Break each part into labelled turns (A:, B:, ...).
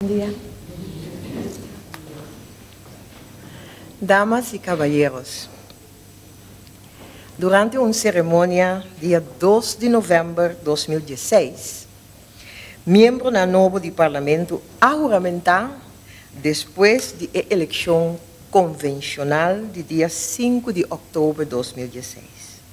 A: día. Damas y caballeros, durante una ceremonia día 2 de novembro de 2016, miembro nuevo del Parlamento ha juramentado después de la elección convencional de día 5 de octubre de 2016.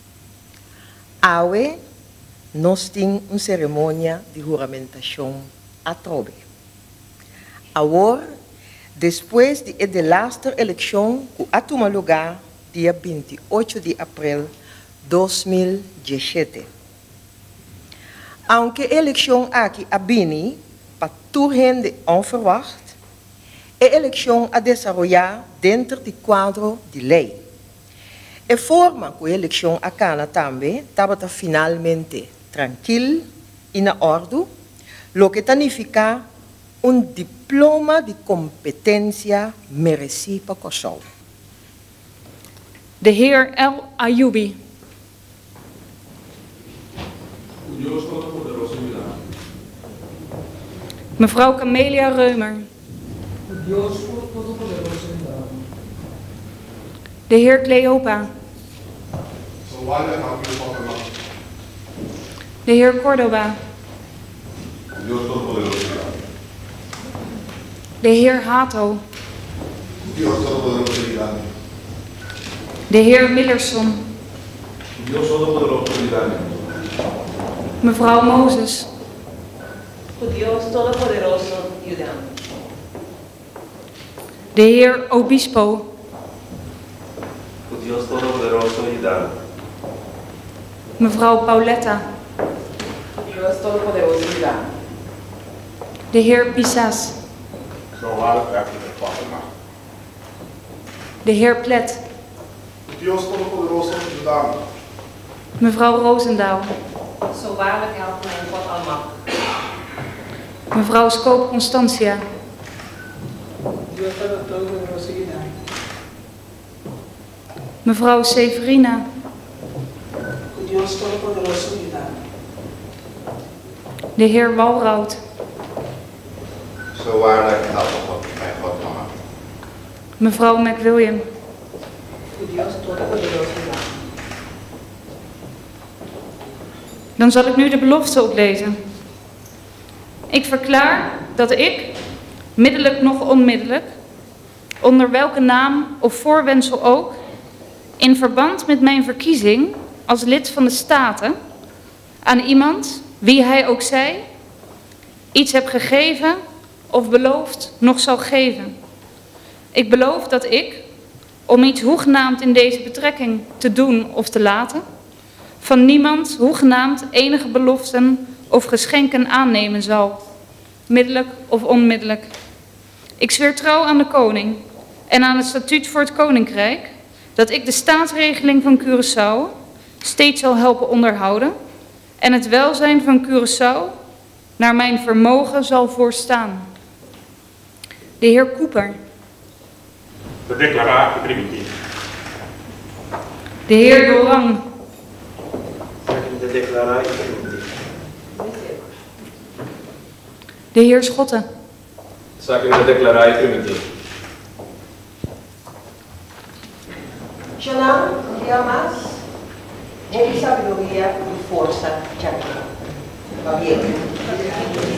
A: Hoy nos tiene una ceremonia de juramentación a Trobe. Ahora, después de la elección que ha tomado lugar día 28 de abril de 2017. Aunque la elección aquí ha venido para toegehen de onverwacht, la elección ha desarrollado dentro del cuadro de ley. La forma que la elección acá también estaba finalmente tranquila y en orden, lo que significa un diploma de competencia merecido para Kosovo.
B: De heer El Ayoubi. Mevrouw Camelia Reumer. De heer Cleopa. De heer Córdoba. De heer Hato. De heer Millerson. Mevrouw Mozes.
C: Dios Todopoderoso, ayúdame.
B: De heer Obispo.
D: Dios Todopoderoso, ayúdame.
B: Mevrouw Pauletta.
C: Dios Todopoderoso, ayúdame.
B: De heer Pisas. De heer Plet.
E: Dios Todopoderoso, ayúdame.
B: Mevrouw Roosendaal.
C: Zo waarlijk helpt mij God almachtig.
B: Mevrouw Skoop Constantia.
C: Dios Todopoderoso, ayúdame.
B: Mevrouw Severina.
C: Dios Todopoderoso, ayúdame.
B: De heer Walraud.
E: Zo waarlijk helpt mij God almachtig.
B: Mevrouw McWilliam.
C: Dios Todopoderoso, ayúdame.
B: Dan zal ik nu de belofte oplezen. Ik verklaar dat ik, middelijk noch onmiddellijk, onder welke naam of voorwendsel ook, in verband met mijn verkiezing als lid van de Staten, aan iemand, wie hij ook zij, iets heb gegeven of beloofd nog zal geven. Ik beloof dat ik, om iets hoegenaamd in deze betrekking te doen of te laten, van niemand hoegenaamd enige beloften of geschenken aannemen zal, middelijk of onmiddellijk. Ik zweer trouw aan de koning en aan het statuut voor het koninkrijk, dat ik de staatsregeling van Curaçao steeds zal helpen onderhouden en het welzijn van Curaçao naar mijn vermogen zal voorstaan. De heer Cooper.
F: De declaratie primitief.
B: De heer Dorang.
D: De declaratie primitief.
B: De heer Schotten.
D: De declaratie primitief.
A: Shalom, Diamas, en sabiduría y fuerza, Jack.